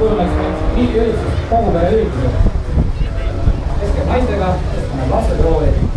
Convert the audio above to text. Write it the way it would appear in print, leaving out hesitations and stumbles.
kujuneks nii üritus kogu pere ürituseks. Keskel naistega, kes paneb lapsed rooli.